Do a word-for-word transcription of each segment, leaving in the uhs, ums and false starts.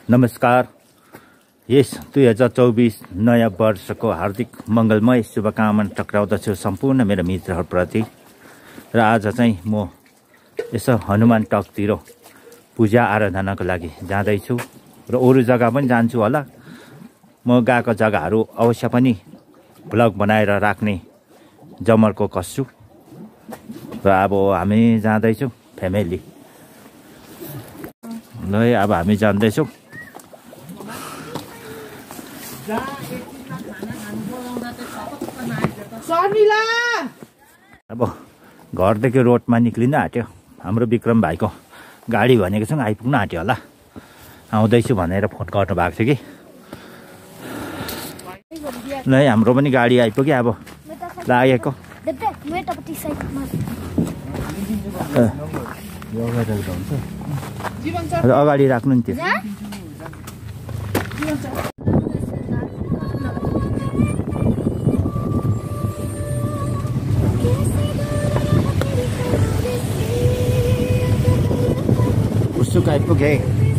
नमस्कार। यस दुई हजार चौबिस नयाँ वर्षको हार्दिक मङ्गलमय शुभकामना टक्राउँदछु सम्पूर्ण मेरो मित्रहरूप्रति। र आज चाहिँ म यसो हनुमान टकतिर पूजा आराधनाको लागि जाँदैछु र अरू जग्गा पनि जान्छु होला। म गएको जग्गाहरू अवश्य पनि भ्लग बनाएर राख्ने जमर्को कस्छु। र अब हामी जाँदैछौँ फ्यामिली। ल अब हामी जाँदैछौँ। अब घरदेखि रोडमा निक्लिन आँट्यो। हाम्रो विक्रम भाइको गाडी भनेको सँग आइपुग्न आँट्यो होला। आउँदैछु भनेर फोन गर्नु भएको थियो कि। ल हाम्रो पनि गाडी आइपुग्यो। अब लागेको अगाडि राख्नु नि त्यो। उत्सुक आइपुगे।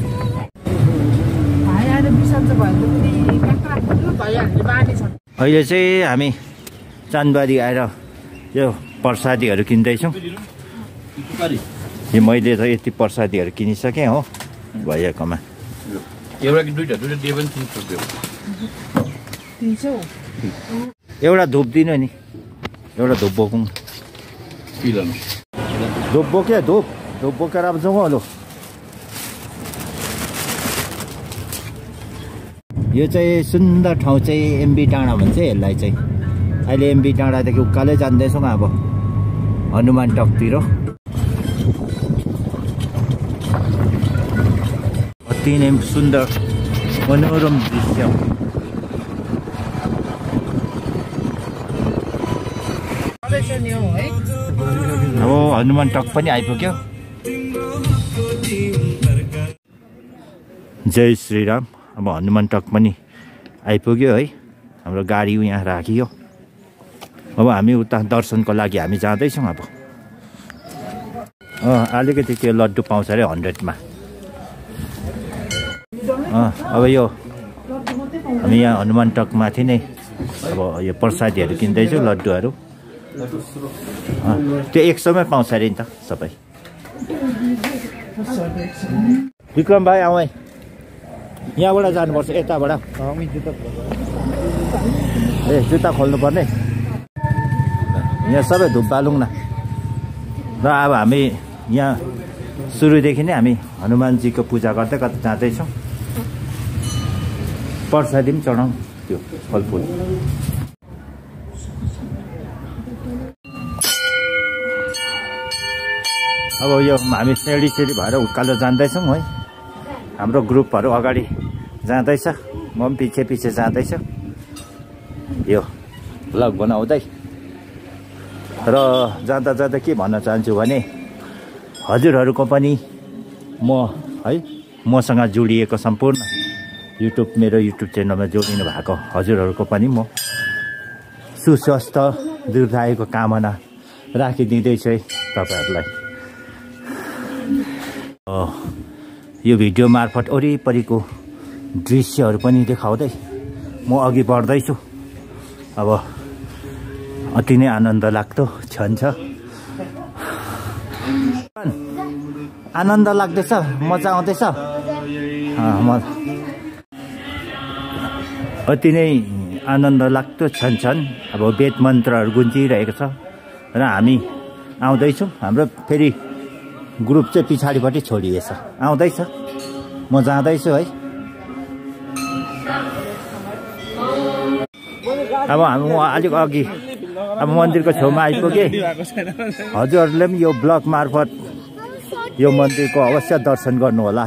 अहिले चाहिँ हामी चाँदबारी आएर यो प्रसादीहरू किन्दैछौँ। यो मैले त यति प्रसादीहरू किनिसकेँ हो भैयाकोमा। एउटा धुप दिनु नि। एउटा धुप बोकौँ। धुप बोक्यो धुप धुप बोकेर अब जाउँ हलो। यो चाहिँ सुन्दर ठाउँ चाहिँ एमबी डाँडा भन्छ यसलाई चाहिँ। अहिले एमबी डाँडादेखि उकालै जाँदैछौँ अब हनुमान टकतिर। अति नै सुन्दर मनोरम दृश्य। अब हनुमान टक पनि आइपुग्यो। जय श्रीराम। अब हनुमान टक पनि आइपुग्यो है। हाम्रो गाडी यहाँ राखियो। अब हामी उता दर्शनको लागि हामी जाँदैछौँ। अब अँ अलिकति त्यो लड्डु पाउँछ अरे हन्ड्रेडमा। अँ अब यो हामी यहाँ हनुमान टकमाथि नै अब यो प्रसादीहरू किन्दैछु लड्डुहरू। त्यो एक सौमै पाउँछ अरे नि त सबै। विक्रम भाइ आऊ है। यहाँबाट जानुपर्छ यताबाट। ए जुत्ता खोल्नु पर्ने। यहाँ सबै धुप बालौँ न। र अब हामी यहाँ सुरुदेखि नै हामी हनुमानजीको पूजा गर्दै कता जाँदैछौँ। प्रसादी पनि चढाउँ त्यो फलफुल। अब यो हामी सेडी सेडी भएर उकालो जाँदैछौँ है। हाम्रो ग्रुपहरू अगाडि जाँदैछ। म पनि पछि पछि जाँदैछु यो भ्लग बनाउँदै। र जाँदा जाँदा के भन्न चाहन्छु भने हजुरहरूको पनि म है मसँग जोडिएको सम्पूर्ण युट्युब मेरो युट्युब च्यानलमा जोडिनु भएको हजुरहरूको पनि म सुस्वास्थ्य दीर्घायुको कामना राखिदिँदैछु है तपाईँहरूलाई। यो भिडियो मार्फत वरिपरिको दृश्यहरू पनि देखाउँदै म अघि बढ्दैछु। अब अति नै आनन्द लाग्दो क्षण छ। आनन्द लाग्दैछ मजा आउँदैछ। म अति नै आनन्द लाग्दो क्षण छन्। अब वेद मन्त्रहरू गुन्जिरहेको छ र हामी आउँदैछौँ। हाम्रो फेरि ग्रुप चाहिँ पछाडिपट्टि छोडिएछ। आउँदैछ म जाँदैछु है। अब हामी म अलिक अघि अब मन्दिरको छेउमा आइपुगेँ। हजुरहरूले पनि यो ब्लग मार्फत यो मन्दिरको अवश्य दर्शन गर्नु होला।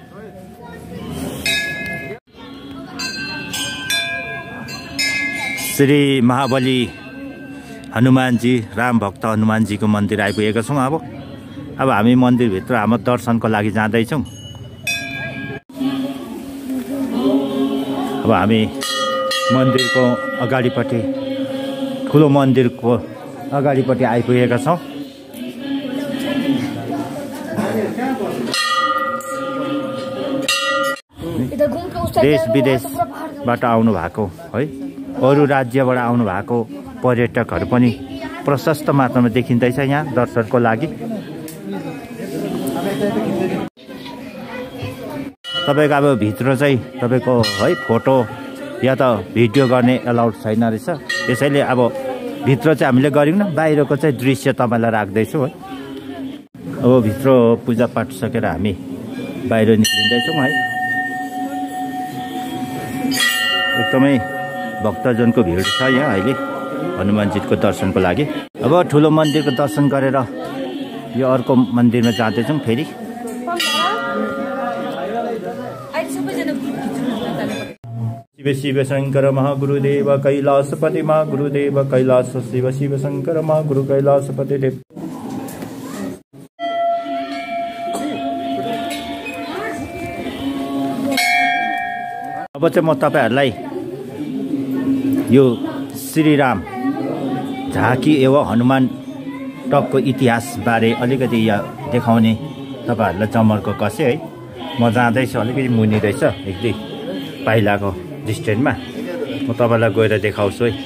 श्री महाबली हनुमानजी राम भक्त हनुमानजीको मन्दिर आइपुगेका छौँ। अब अब हामी मन्दिरभित्र हाम्रो दर्शनको लागि जाँदैछौँ। अब हामी मन्दिरको अगाडिपट्टि ठुलो मन्दिरको अगाडिपट्टि आइपुगेका छौँ। देश विदेशबाट आउनु भएको है, अरू राज्यबाट आउनु भएको पर्यटकहरू पनि प्रशस्त मात्रामा देखिँदैछ यहाँ दर्शनको लागि। तपाईँको अब भित्र चाहिँ तपाईँको है फोटो या त भिडियो गर्ने एलाउड छैन रहेछ, त्यसैले अब भित्र चाहिँ हामीले गऱ्यौँ न, बाहिरको चाहिँ दृश्य तपाईँलाई राख्दैछौँ है। अब भित्र पूजापाठ सकेर हामी बाहिर निस्किँदैछौँ है। एकदमै भक्तजनको भिड छ यहाँ अहिले हनुमानजीको दर्शनको लागि। अब ठुलो मन्दिरको दर्शन गरेर यो अर्को मन्दिरमा जाँदैछौँ फेरि। शिव शिव शङ्कर महागुरुदेव कैलासपति मा गुरुदेव कैलास शिव शिव शङ्कर महागुरु कैलासपति देव। अब चाहिँ म तपाईँहरूलाई यो श्रीराम झाँकी एवं हनुमान टकको इतिहासबारे अलिकति यहाँ देखाउने तपाईँहरूलाई जमर्को कसे है। म जाँदैछु, अलिकति मुनि रहेछ एक दुई पाइलाको डिस्टेन्समा, म तपाईँलाई गएर देखाउँछु है।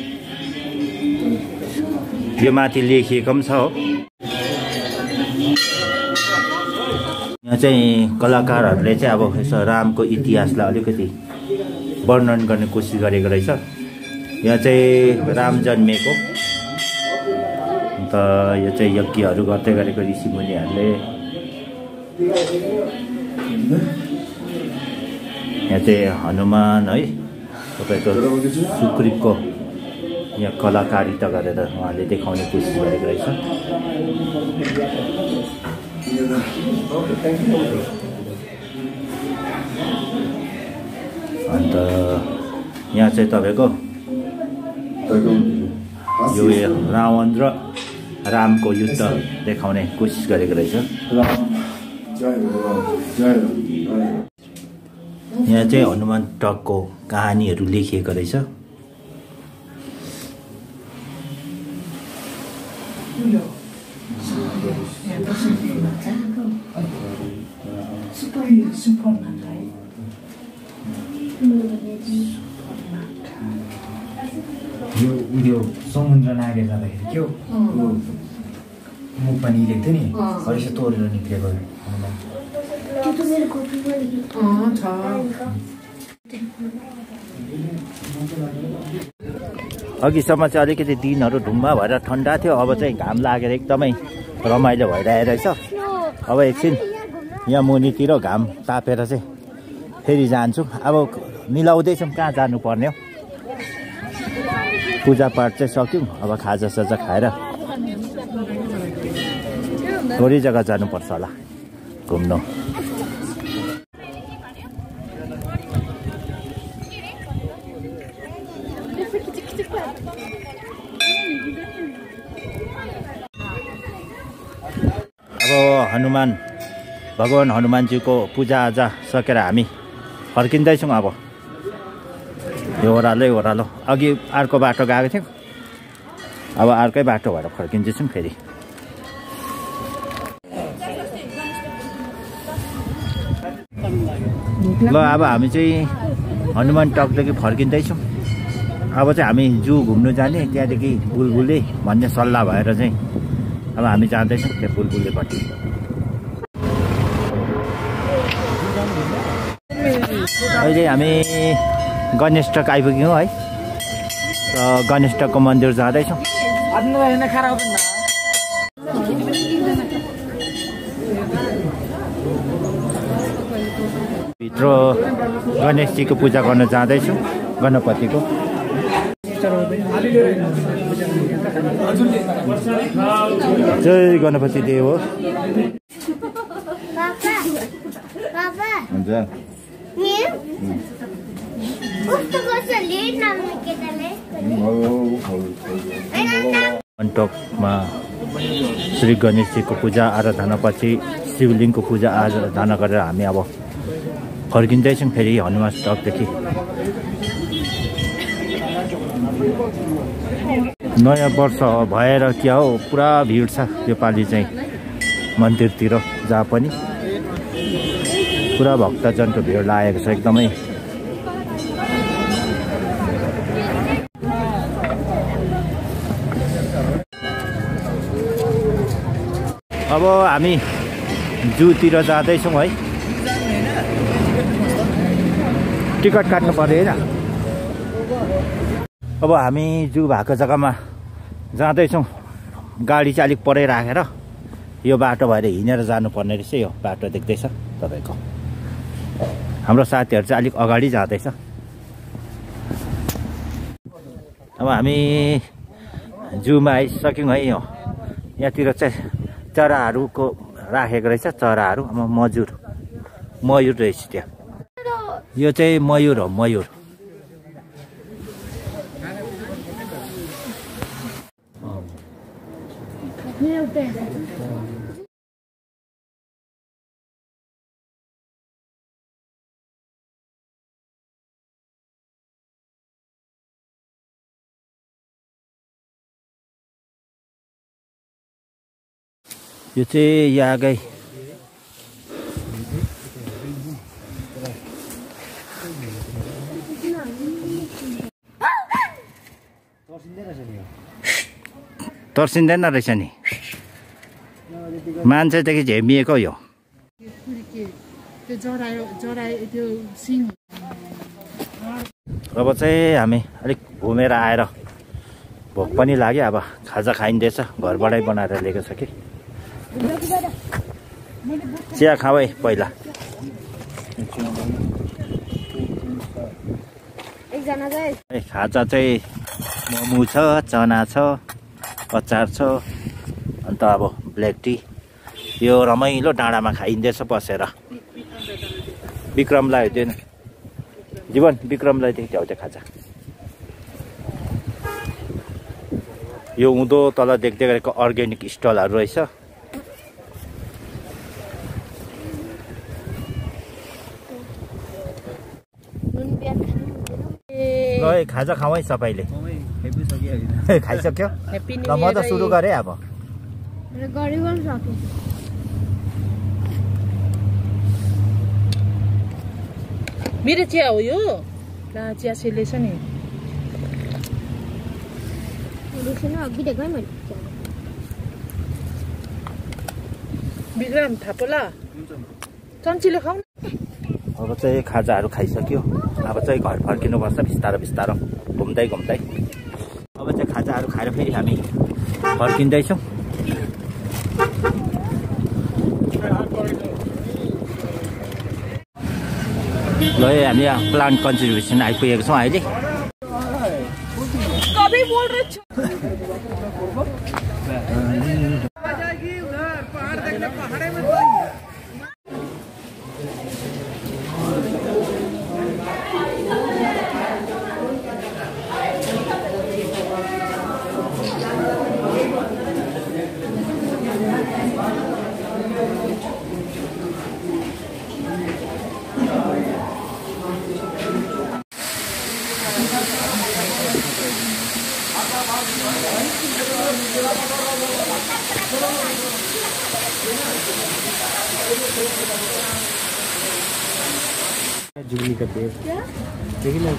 यो माथि लेखिएको पनि छ हो। यहाँ चाहिँ कलाकारहरूले चाहिँ अब यसो रामको इतिहासलाई अलिकति वर्णन गर्ने कोसिस गरेको रहेछ। यहाँ चाहिँ राम जन्मेको, अन्त यो चाहिँ यज्ञहरू गर्दै गरेको ऋषिमुनिहरूले। यहाँ चाहिँ हनुमान है तपाईँको सुग्रीवको यहाँ कलाकारिता गरेर उहाँले देखाउने कोसिस गरेको रहेछ। अन्त यहाँ चाहिँ तपाईँको यो रावण र रामको युद्ध देखाउने कोसिस गरेको रहेछ। यहाँ चाहिँ हनुमान टकको कहानीहरू लेखिएको रहेछ। यो उयो समुद्र नागेर जाँदाखेरि के हो मुख पनि लेख्थ्यो नि, हरेस तोडेर निक्लेको अघिसम्म चाहिँ अलिकति दिनहरू ढुङ्गा भएर ठन्डा थियो, अब चाहिँ घाम लागेर एकदमै रमाइलो भइरहेको रहेछ। अब एकछिन यहाँ मुनितिर घाम तापेर चाहिँ फेरि जान्छु। अब मिलाउँदैछौँ कहाँ जानुपर्ने हो। पूजापाठ चाहिँ सक्यौँ, अब खाजा साजा खाएर थोरै जग्गा जानुपर्छ होला घुम्नु। अब हनुमान भगवान हनुमानजीको पूजाआजा सकेर हामी फर्किँदैछौँ। अब यो ओह्रालो ओह्रालो अघि अर्को बाटो गएको थियौँ, अब अर्कै बाटो भएर फर्किँदैछौँ फेरि। ल अब हामी चाहिँ हनुमान टकदेखि फर्किँदैछौँ। अब चाहिँ हामी जू घुम्नु जाने, त्यहाँदेखि बुलबुले भन्ने सल्लाह भएर चाहिँ अब हामी जाँदैछौँ त्यो बुलबुलेपट्टि। अहिले हामी गणेशटक आइपुग्यौँ है, र गणेशटकको मन्दिर जाँदैछौँ। भित्र गणेशजीको पूजा गर्न जाँदैछौँ, गणपतिको। जय गणपति देव हो। हुन्छ गणेशटकमा श्री गणेशजीको पूजा आराधनापछि शिवलिङ्गको पूजा आराधना गरेर हामी अब फर्किँदैछौँ फेरि हनुमान टकदेखि। नयाँ वर्ष भएर क्या हो पुरा भिड छ योपालि चाहिँ मन्दिरतिर, जहाँ पनि पुरा भक्तजनको भिड लागेको छ एकदमै अब हामी जूतिर जाँदैछौँ है। टिकट काट्नु पर्यो होइन। अब हामी जू भएको जग्गामा जाँदैछौँ। गाडी चाहिँ अलिक परै राखेर यो बाटो भएर हिँडेर जानुपर्ने रहेछ। यो बाटो देख्दैछ तपाईँको। हाम्रो साथीहरू चाहिँ अलिक अगाडि जाँदैछ। अब हामी जूमा आइसक्यौँ है। यो यहाँतिर चाहिँ चराहरूको राखेको रहेछ। चराहरू अब मजुर मयुर रहेछ त्यहाँ। यो चाहिँ मयुर हो मयुर। यो चाहिँ यागै तर्सिँदैन रहेछ नि। मान्छेदेखि झेमिएको यो। अब चाहिँ हामी अलिक घुमेर आएर भोक पनि लाग्यो। अब खाजा खाइँदैछ। घरबाटै बनाएर ल्याएको छ कि। चिया खाऊ है पहिला। खाजा चाहिँ मोमो छ, चना छ, अचार छ, अन्त अब ब्ल्याक टी। यो रमाइलो डाँडामा खाइँदैछ बसेर। विक्रमलाई दिएन जीवन, विक्रमलाई देख्थ्यौ त्यो खाजा। यो उँधो तल देख्दै गरेको अर्ग्यानिक स्टलहरू रहेछ। ल खाजा खाऊ है सबैले। खाइसक्यो? ल म त सुरु गरेँ अब। मेरो चिया हो यो। चिया सेलेछ नि। विक्रम थापोला चम्चीले खाऊ। अब चाहिँ खाजाहरू खाइसक्यो। अब चाहिँ घर फर्किनुपर्छ बिस्तारो बिस्तारो घुम्दै घुम्दै। अब चाहिँ खाजाहरू खाएर फेरि हामी फर्किँदैछौँ। ल हामी यहाँ प्लान्ट कन्जर्भेसन आइपुगेको छौँ अहिले। जुगली का पेड़ देखिए ना।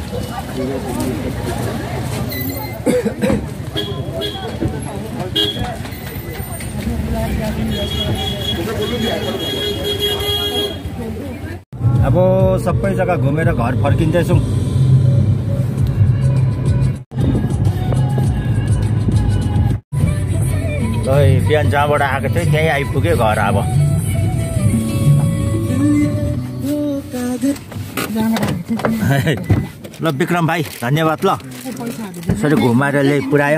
अब सबै जग्गा घुमेर घर फर्किँदैछौँ। बिहान जहाँबाट आएको थियो त्यहीँ आइपुग्यो घर। अब ल विक्रम भाइ धन्यवाद। ल यसरी घुमाएर ल्याइ पुऱ्यायो।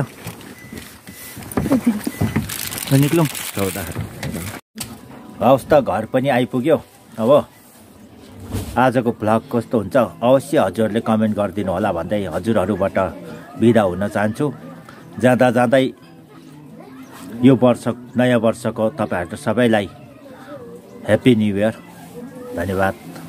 निक्लौँ चौध। हवस् त घर पनि आइपुग्यो। अब आजको भ्लग कस्तो हुन्छ अवश्य हजुरहरूले कमेन्ट गरिदिनु होला भन्दै हजुरहरूबाट बिदा हुन चाहन्छु। जाँदा जाँदै यो वर्ष नयाँ वर्षको तपाईँहरू सबैलाई ह्याप्पी न्यु इयर। धन्यवाद।